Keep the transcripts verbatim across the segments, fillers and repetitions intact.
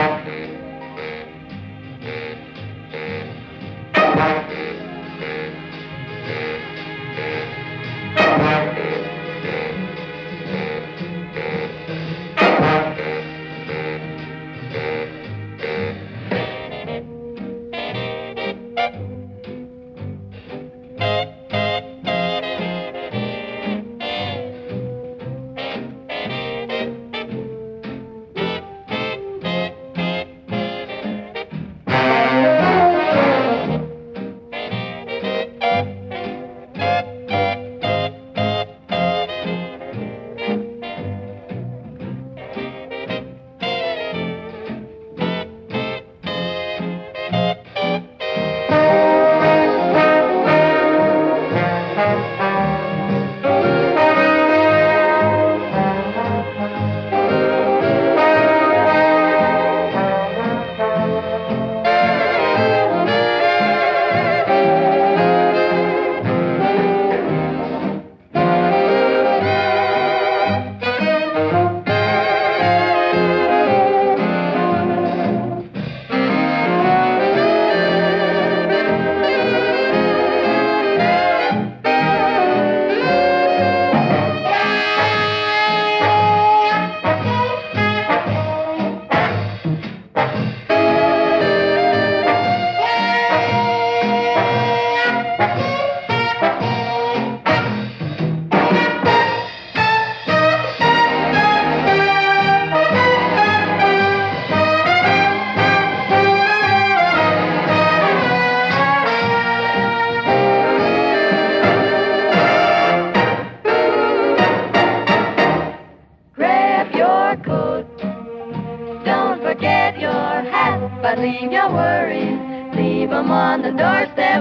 But leave your worries, leave 'em on the doorstep.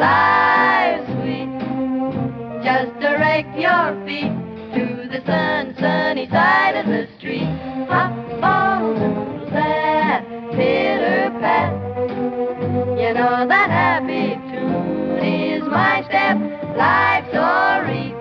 Life's sweet. Just direct your feet to the sun, sunny side of the street. Hop on that pitter pat. You know that happy tune is my step. Life's alright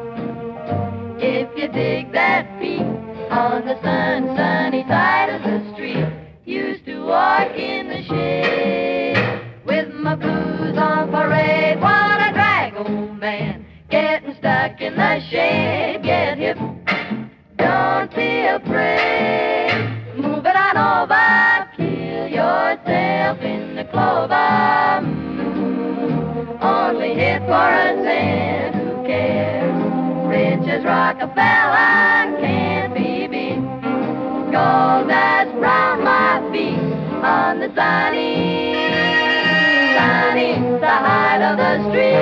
if you dig that beat on the sun, sunny side of the street. Used to walk in the shade with my blues on parade. What a drag, old man, getting stuck in the shade. Get hip, don't be afraid. Move it on over, kill yourself in the clover. Mm, only hit for a cent, who cares? Rich as Rockefeller can't be beat. Gold dust round my feet on the sunny, sunny side of the street.